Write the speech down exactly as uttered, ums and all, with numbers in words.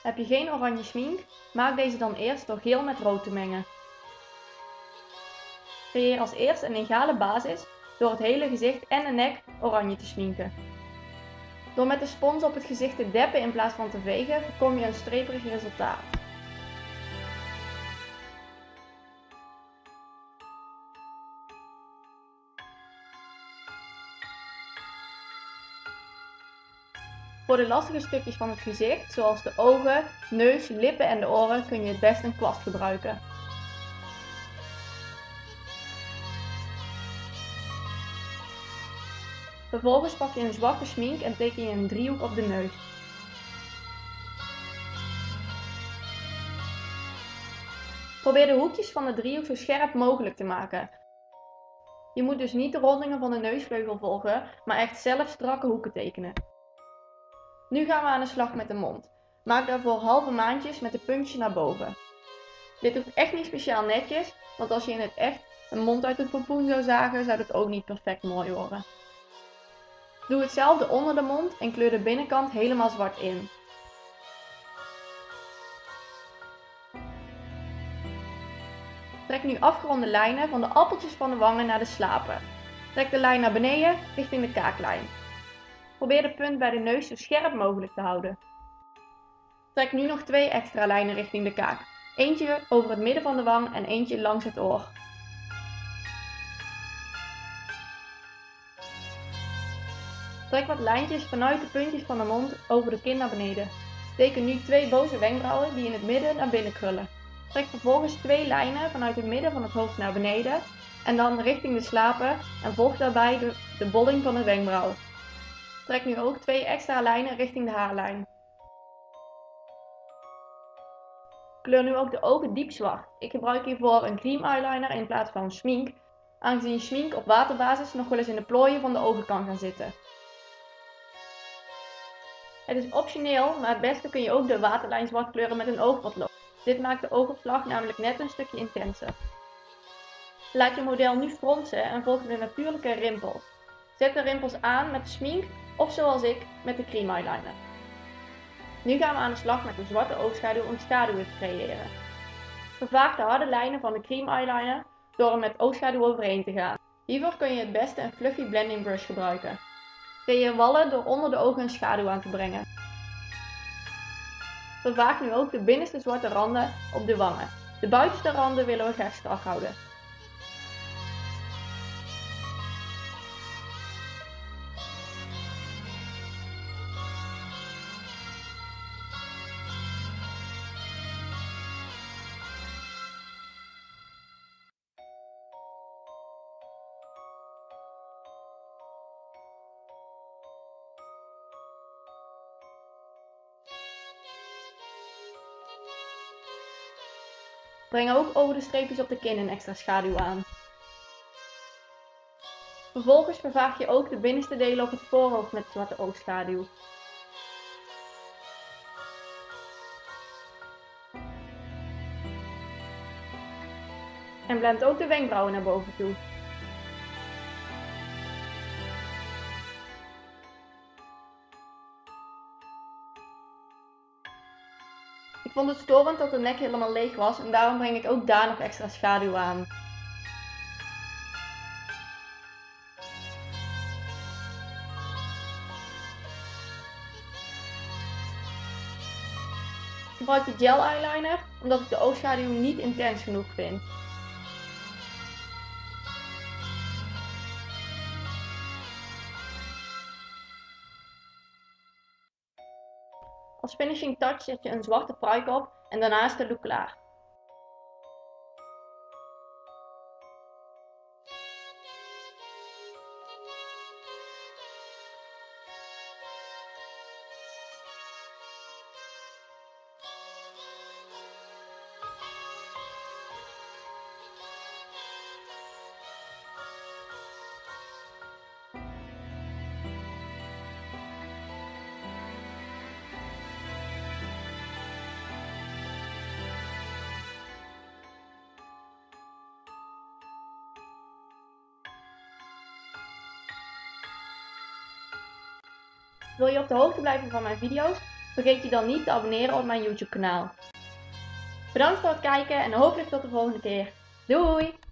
Heb je geen oranje smink? Maak deze dan eerst door geel met rood te mengen. Creëer als eerste een egale basis door het hele gezicht en de nek oranje te sminken. Door met de spons op het gezicht te deppen in plaats van te vegen, voorkom je een streperig resultaat. Voor de lastige stukjes van het gezicht, zoals de ogen, neus, lippen en de oren, kun je het best een kwast gebruiken. Vervolgens pak je een zwarte smink en teken je een driehoek op de neus. Probeer de hoekjes van de driehoek zo scherp mogelijk te maken. Je moet dus niet de rondingen van de neusvleugel volgen, maar echt zelf strakke hoeken tekenen. Nu gaan we aan de slag met de mond. Maak daarvoor halve maantjes met de puntjes naar boven. Dit hoeft echt niet speciaal netjes, want als je in het echt een mond uit een pompoen zou zagen, zou het ook niet perfect mooi worden. Doe hetzelfde onder de mond en kleur de binnenkant helemaal zwart in. Trek nu afgeronde lijnen van de appeltjes van de wangen naar de slapen. Trek de lijn naar beneden richting de kaaklijn. Probeer de punt bij de neus zo scherp mogelijk te houden. Trek nu nog twee extra lijnen richting de kaak. Eentje over het midden van de wang en eentje langs het oor. Trek wat lijntjes vanuit de puntjes van de mond over de kin naar beneden. Teken nu twee boze wenkbrauwen die in het midden naar binnen krullen. Trek vervolgens twee lijnen vanuit het midden van het hoofd naar beneden en dan richting de slapen en volg daarbij de, de bolling van de wenkbrauw. Trek nu ook twee extra lijnen richting de haarlijn. Kleur nu ook de ogen diep zwart. Ik gebruik hiervoor een cream eyeliner in plaats van smink, aangezien smink op waterbasis nog wel eens in de plooien van de ogen kan gaan zitten. Het is optioneel, maar het beste kun je ook de waterlijn zwart kleuren met een oogpotlood. Dit maakt de oogopslag namelijk net een stukje intenser. Laat je model nu fronsen en volg de natuurlijke rimpels. Zet de rimpels aan met de smink of zoals ik met de cream eyeliner. Nu gaan we aan de slag met de zwarte oogschaduw om schaduwen te creëren. Vervaag de harde lijnen van de cream eyeliner door er met oogschaduw overheen te gaan. Hiervoor kun je het beste een fluffy blending brush gebruiken. Creëer wallen door onder de ogen een schaduw aan te brengen. Vervaag nu ook de binnenste zwarte randen op de wangen. De buitenste randen willen we graag strak houden. Breng ook over de streepjes op de kin een extra schaduw aan. Vervolgens vervaag je ook de binnenste delen op het voorhoofd met zwarte oogschaduw. En blend ook de wenkbrauwen naar boven toe. Ik vond het storend dat de nek helemaal leeg was en daarom breng ik ook daar nog extra schaduw aan. Ik gebruik de gel eyeliner omdat ik de oogschaduw niet intens genoeg vind. Als finishing touch zet je een zwarte pruik op en daarna is de look klaar. Wil je op de hoogte blijven van mijn video's? Vergeet je dan niet te abonneren op mijn YouTube kanaal. Bedankt voor het kijken en hopelijk tot de volgende keer. Doei!